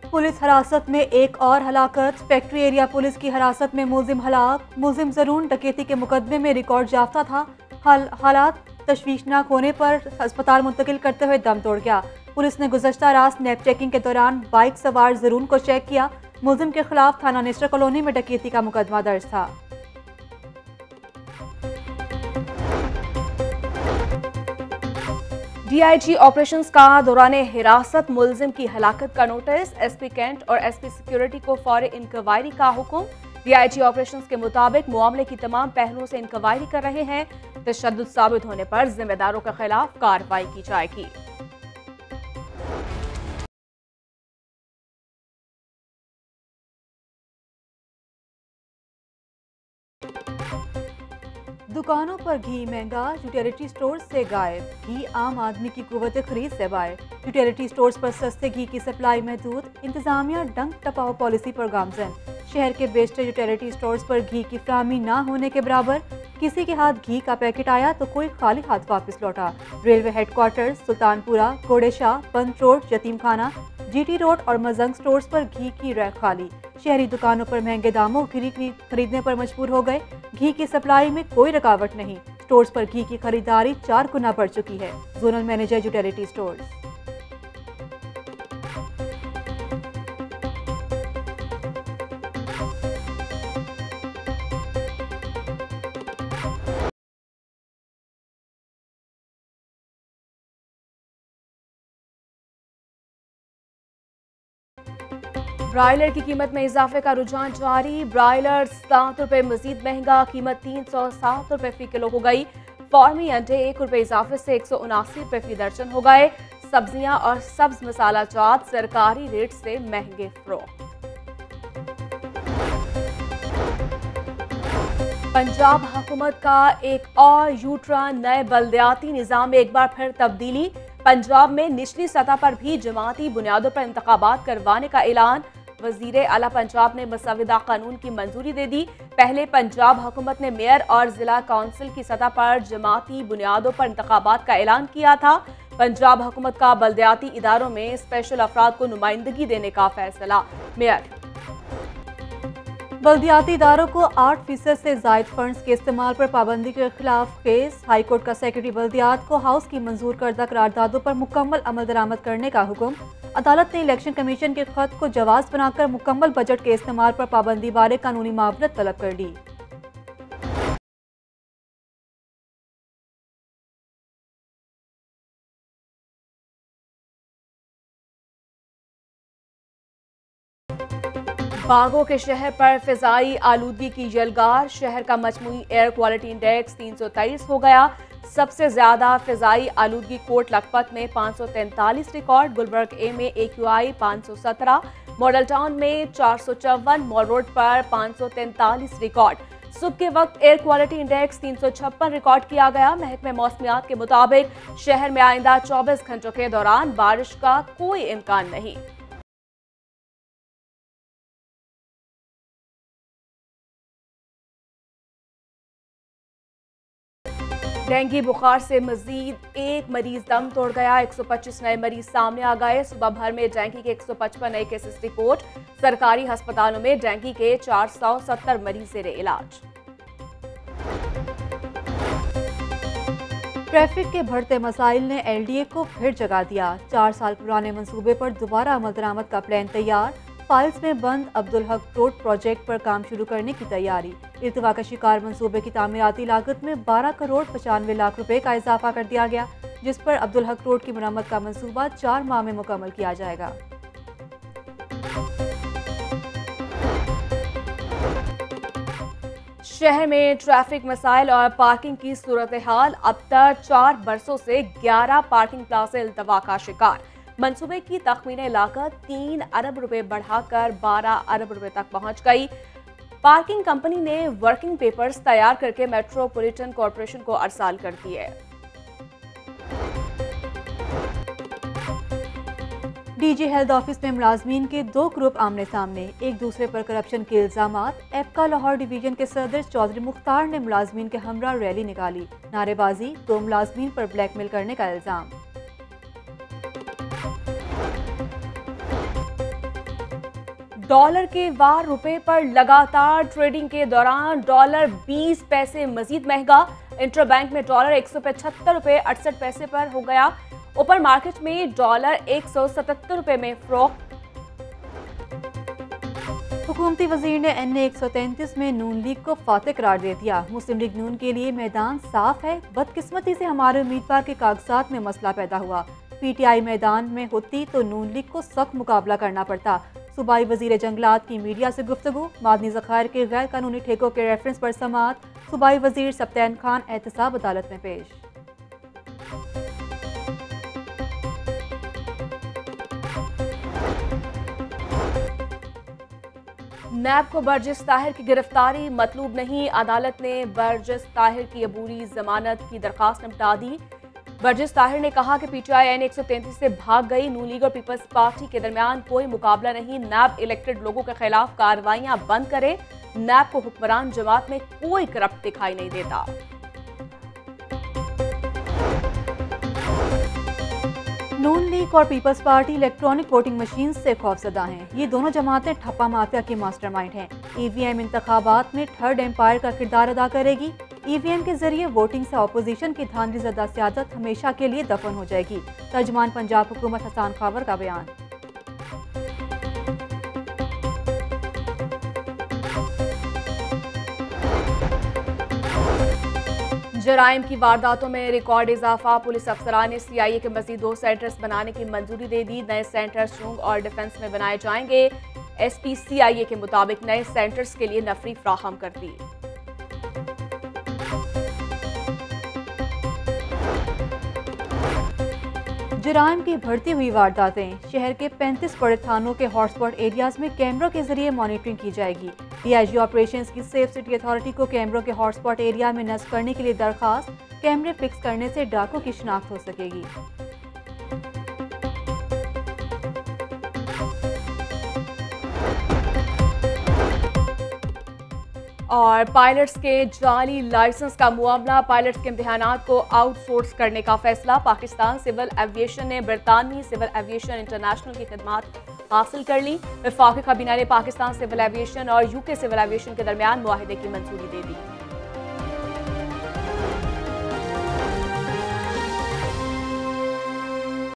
Police हिरासत में एक और हलाकत। फैक्ट्री एरिया पुलिस की हिरासत में मुलजिम हलाक। मुलजिम जरून डकैती के मुकदमे में रिकॉर्ड याफ्ता था। हालात तशवीशनाक होने पर अस्पताल मुंतकिल करते हुए दम तोड़ गया। पुलिस ने गुज़श्ता रात स्नैप चेकिंग के दौरान बाइक सवार जरून को चेक किया। मुलजिम के खिलाफ थाना नेस्टर कॉलोनी में डकैती का मुकदमा दर्ज था। डीआईजी ऑपरेशंस का दौरान हिरासत मुलजिम की हलाकत का नोटिस। एसपी कैंट और एसपी सिक्योरिटी को फौरी इंक्वायरी का हुक्म। डीआईजी ऑपरेशंस के मुताबिक मामले की तमाम पहलुओं से इंक्वायरी कर रहे हैं। तशद्दुद साबित होने पर जिम्मेदारों के खिलाफ कार्रवाई की जाएगी। दुकानों पर घी महंगा, यूटिलिटी स्टोर्स से गायब। घी आम आदमी की कुव्वत खरीद से बाहर। यूटिलिटी स्टोर्स पर सस्ते घी की सप्लाई महदूद। इंतजामिया डंक टपाओ पॉलिसी पर गामजन। शहर के बेशतर यूटिलिटी स्टोर्स पर घी की फराहमी ना होने के बराबर। किसी के हाथ घी का पैकेट आया तो कोई खाली हाथ वापस लौटा। रेलवे हेडक्वार्टर, सुल्तानपुरा, घोड़ेशाह, बंद रोड, यतीम खाना, जीटी रोड और मजंग स्टोर्स पर घी की रैक खाली। शहरी दुकानों पर महंगे दामों घी खरीदने पर मजबूर हो गए। घी की सप्लाई में कोई रुकावट नहीं। स्टोर्स पर घी की खरीदारी 4 गुना बढ़ चुकी है। Zonal manager utility stores. Broiler की कीमत में इजाफे का रुझान जारी। ब्रायलर 7 रुपए मजीद महंगा, कीमत 307 रुपए फी किलो हो गई। फार्मी अंडे 1 रुपए इजाफे से 179 रुपए फी दर्जन हो गए। सब्जियां और सब्ज मसाला जात सरकारी रेट से महंगे फरोख्त। पंजाब हुकूमत का एक और यूटर्न, नए बल्दियाती निज़ाम में एक बार फिर तब्दीली। पंजाब में निचली सतह पर भी जमाती बुनियादों पर इंतखाबात करवाने का ऐलान। वजीर आला पंजाब ने मसविदा कानून की मंजूरी दे दी। पहले पंजाब हुकूमत ने मेयर और जिला काउंसिल की सतह पर जमाती बुनियादों पर इंतखाबात का ऐलान किया था। पंजाब हुकूमत का बल्दियाती इदारों में स्पेशल अफराद को नुमाइंदगी देने का फैसला। मेयर बल्दियाती इदारों को 8% से जायद फंड्स के इस्तेमाल पर पाबंदी के खिलाफ केस। हाईकोर्ट का सेक्रेटरी बल्दियात को हाउस की मंजूर करदा करारदादों पर मुकम्मल अमल दरामद करने का हुक्म। अदालत ने इलेक्शन कमीशन के खत को जवाज बनाकर मुकम्मल बजट के इस्तेमाल पर पाबंदी बारे कानूनी मामलत तलब कर ली। बागों के शहर पर फिजाई आलूदगी की यलगार। शहर का मजमूई एयर क्वालिटी इंडेक्स 323 हो गया। सबसे ज्यादा फिजाई आलूदगी कोट लखपत में 543 रिकॉर्ड, गुलबर्ग ए में AQI 517, मॉडल टाउन में 454, मॉल रोड पर 543 रिकॉर्ड। सुबह के वक्त एयर क्वालिटी इंडेक्स 356 रिकॉर्ड किया गया। महकमे मौसमियात के मुताबिक शहर में आइंदा 24 घंटों के दौरान बारिश का कोई इम्कान नहीं। डेंगू बुखार से मजीद एक मरीज दम तोड़ गया। 125 नए मरीज सामने आ गए। सुबह भर में डेंगू के 155 नए केसेस रिपोर्ट। सरकारी अस्पतालों में डेंगू के 470 मरीज जेर इलाज। ट्रैफिक के बढ़ते मसाइल ने LDA को फिर जगा दिया। 4 साल पुराने मंसूबे पर दोबारा अमल दरामद का प्लान तैयार। फाइल्स में बंद अब्दुल हक रोड प्रोजेक्ट पर काम शुरू करने की तैयारी। इर्तिवा का शिकार मंसूबे की तामीराती लागत में 12 करोड़ 95 लाख रुपए का इजाफा कर दिया गया, जिस पर अब्दुल हक रोड की मरम्मत का मंसूबा 4 माह में मुकम्मल किया जाएगा। शहर में ट्रैफिक मसाइल और पार्किंग की सूरत हाल। अब तक 4 बरसों से 11 पार्किंग प्लाजा इल्तवा का शिकार। मंसूबे की तखमीने लागत 3 अरब रुपए बढ़ाकर 12 अरब रुपए तक पहुंच गई। पार्किंग कंपनी ने वर्किंग पेपर्स तैयार करके मेट्रोपॉलिटन कॉरपोरेशन को अरसाल कर दिए। DG हेल्थ ऑफिस में मुलाजमीन के 2 ग्रुप आमने सामने, एक दूसरे पर करप्शन के इल्जामात। एपका लाहौर डिवीजन के सदर चौधरी मुख्तार ने मुलाजमीन के हमरा रैली निकाली। नारेबाजी, 2 मुलाजमीन पर ब्लैकमेल करने का इल्जाम। डॉलर के वार रुपए पर लगातार ट्रेडिंग के दौरान डॉलर 20 पैसे मजीद महंगा। इंटरबैंक में डॉलर 175 रुपए 68 पैसे पर हो गया। ओपन मार्केट में डॉलर 177 रुपए में फरोख्त। हुकूमती वजीर ने NA 133 में नून लीग को फातेह करार दे दिया। मुस्लिम लीग नून के लिए मैदान साफ है, बदकिस्मती से हमारे उम्मीदवार के कागजात में मसला पैदा हुआ। PTI मैदान में होती तो नून लीग को सख्त मुकाबला करना पड़ता। सूबाई वजीर जंगलात की मीडिया से गुफ्तगू। मादनी ज़खायर के गैर कानूनी ठेकों के रेफरेंस पर समाअत। सूबाई वजीर सब्तैन खान एहतसाब अदालत में पेश। नैब को बर्जिस ताहिर की गिरफ्तारी मतलूब नहीं। अदालत ने बर्जिस ताहिर की अबूरी जमानत की दरखास्त निपटा दी। बर्जिस ताहिर ने कहा कि PTI NA 133 से भाग गई। नून लीग और पीपल्स पार्टी के दरमियान कोई मुकाबला नहीं। नैब इलेक्टेड लोगों के खिलाफ कार्रवाइयां बंद करे। नैब को हुक्मरान जमात में कोई करप्ट दिखाई नहीं देता। नून लीग और Peoples Party electronic voting machine से खौफजदा हैं। ये दोनों जमातें ठप्पा माफिया की मास्टरमाइंड हैं। EVM इंतखाबात में थर्ड एम्पायर का किरदार अदा करेगी। EVM के जरिए वोटिंग से अपोजिशन की धांधली ज़दा सियादत हमेशा के लिए दफन हो जाएगी। तर्जमान पंजाब हुकूमत हसान खावर का बयान। जराइम की वारदातों में रिकॉर्ड इजाफा। पुलिस अफसरान ने CIA के मजीद 2 सेंटर्स बनाने की मंजूरी दे दी। नए सेंटर्स शुंग और डिफेंस में बनाए जाएंगे। SP CIA के मुताबिक नए सेंटर्स के लिए नफरी फ्राहम कर दी। जराइम की बढ़ती हुई वारदातें। शहर के 35 बड़े थानों के हॉटस्पॉट एरियाज में कैमरों के जरिए मॉनिटरिंग की जाएगी। DIG ऑपरेशंस की सेफ सिटी अथॉरिटी को कैमरों के हॉटस्पॉट एरिया में नस्ब करने के लिए दरखास्त। कैमरे फिक्स करने से डाकों की शिनाख्त हो सकेगी। और पायलट्स के जाली लाइसेंस का मुआमला। पायलट्स के इम्तिहानात को आउटसोर्स करने का फैसला। पाकिस्तान सिविल एविएशन ने बरतानवी सिविल एविएशन इंटरनेशनल की खिदमात हासिल कर ली। वफाकी काबीना ने पाकिस्तान सिविल एविएशन और UK सिविल एविएशन के दरमियान मुआहिदे की मंजूरी दे दी।